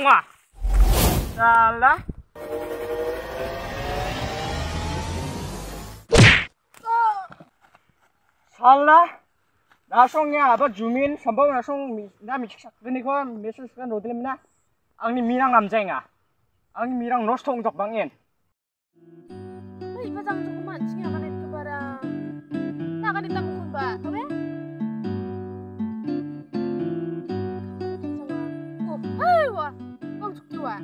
ngwa. Salah. Salah. Nasongnya apa jumin sambal nasong na miksak gini ko meses kan rodilem na. Angni mirang namjainga. Angni mirang nostong jok bangin. Ay, pasang cukuman siya kanit ka barang. Nakanit ang kun ba? Tabi? Oh, ay wa. Wang cukti wa.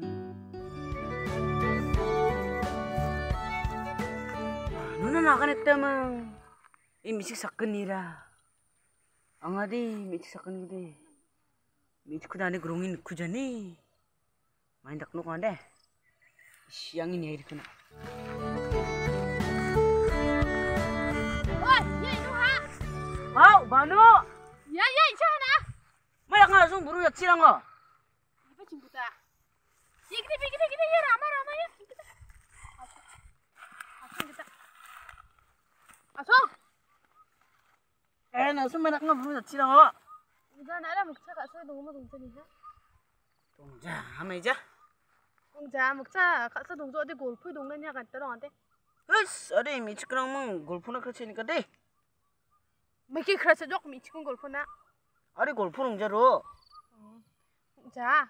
Nuna nakanit tamang. Misik sakkanira. Angadi misik sakkan gede. Misik kudane grungin kujani. Main dak nuk ande. Siang ini air kuna. Oi, ye itu ha. Mau, Banu. Ya, itu na. Mayak langsung buru ya cirang ko. Iba cimbuta. Gede ya rama ya. Asong kita. Asong. Langsung mayak buru ya cirang ko. Udah nara muksa kak saya dongmo dongsa nih. 동자, 하면 이제. 공자 먹자 가서 동조 어디 골프 동네냐 갔다 너한테 으스, 어디 미치크랑만 골프나 그렇지니까 돼. mấy 그래서 조금 미치군 골프나 어디 골프 농자로. 공자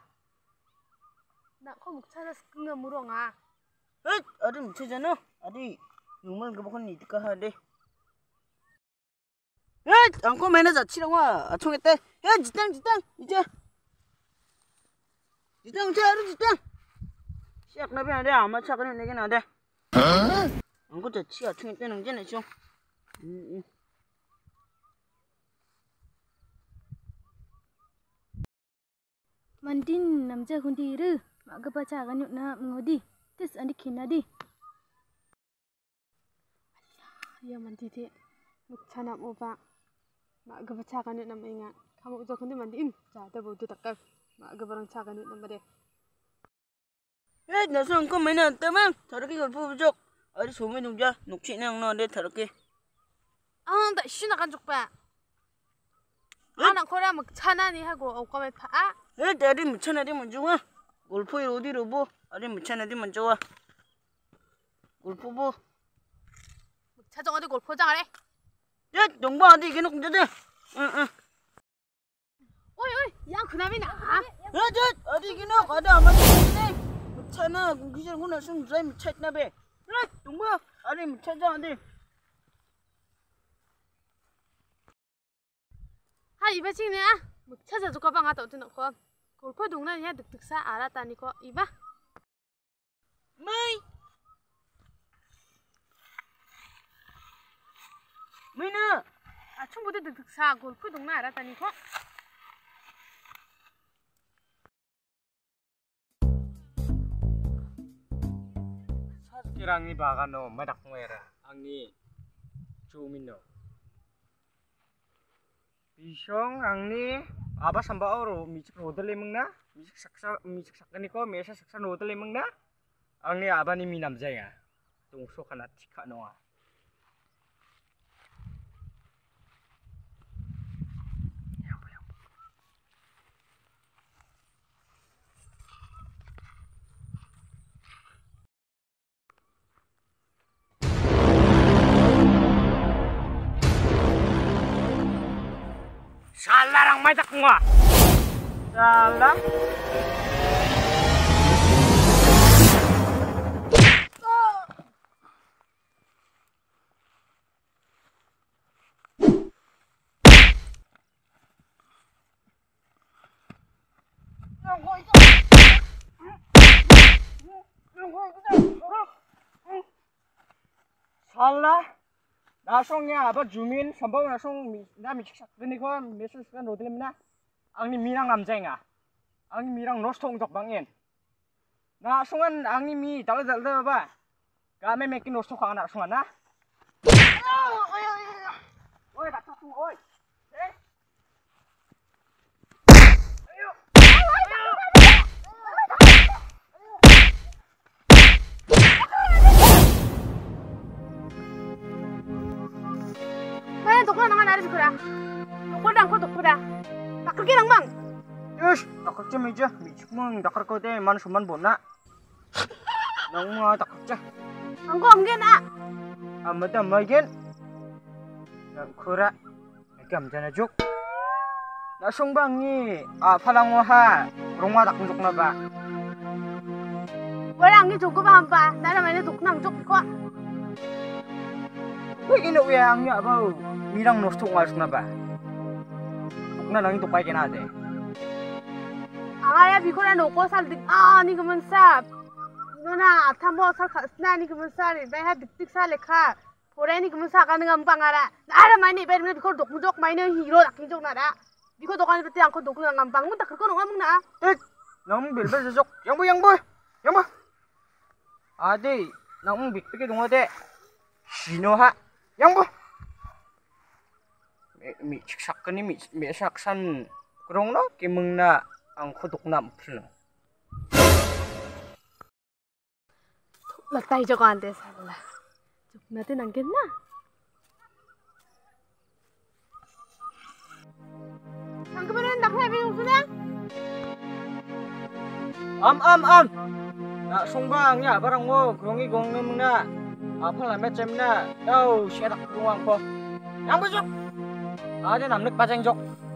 나코 먹자라 스크가 물어가 으스, 어디 미치잖아. 어디 용만 그보건 니까 하데. 으스, 안고 매너자 치랑와 총했대. 야, 지땅 이제. 지땅 자루 지땅. siap nabi ada amat cakap ni kan ada. Angko jadi acung itu nang jenis cung. Mandin namja kundiru mak baca kan yuk na mengodi tes andi kinadi. Ya mandi te mukchana moba mak baca kan yuk na menga kamu udah kundi mandin jada bodoh takkan mak barang cakan yuk na made. 나서 안고 매너 안 따면 다르게 골프 부족. 어디 소매 농자 녹취냥 너한테 다르게. 아, 나 쉬나간 족봐. 아, 나 거라 막 차나니 하고 오까매 파. 어디 무차나디 먼저 와. 골프에 어디로 보? 어디 무차나디 먼저 와. 골프 보. 차정 어디 골프장 하래? 야, 농부 어디 이게 농자들? 응. 어이, 야 그나미나. 야, 어디 이게 농 가다 아마 되네. 차나 기절 혼나 숨 드라이 쳤나 배. 그래, 농부 어디 찾아 어디. 아, 이봐 지네. 뭐 찾아줘 가방 갔다 어디 놓고. 골프 동네냐 득득사 알았다니까 이봐. 뭐이나? 아, 충분히 득득사 골프 동네 알았다니까. Kirang ni baka no madak ngwera angni chumino. Pisong angni aba samba oro micik rodele mengna micik sakani ko mesa saksa rodele mengna angni aba ni minam jaya tungso kana tika noa. Salah orang main tak ngah. Salah. Salah. Nasongnya apa jumin sambal nasong na miksak gini ko meses kan rodilem na angni mirang namjainga angni mirang nostong jok bangin nasongan angni mi dal ba kami mekin nostong kang anak songan na oi tak tung oi dokter nangan ada juga. Dokter dah, kau dokter dah. Tak kerja nang bang. Yes, takak cem aja. Mijik mong takar ko deh man suman bona. Nang takak cah. Angko amgen ah. Amada magen. Nang kura. Agam jana juk. Na songbang ni palangoha rongwa tak juk na ba. Wala angin cukup hampa. Nara mainnya tuknang cuk kok. Wih ini uyangnya apa? Mirang nosto ngas na ba. Tukna nang tukay kinade. Angaya bikora noko saldik ni kemen-sap. Nona tambo sal khasna ni kemen-sap ni bai ha dik sal lekha. Pore ni kemen-sap kan ngam pangara. Nara maini bai bikor dok maini hero dak jok nara. Biko dokan peti angko dok ngam pang mun tak ko ngam na. Nang bilbel jok. Yang bu. Ade, nang bikpike dongade. Sinoha. Yang bu. Mi sakkan ni mi saksan kurang no kimeng na ang khodok nam phlo. Latai jok ante sala. Jok nate nangken na. Angke beneran dak hebi usuna. Am. Na songbang ya barang mo krongi gongem na. Apa la macam na. Tau syarak ruang ko. Yang bu jok. Ade namnek pajang jok.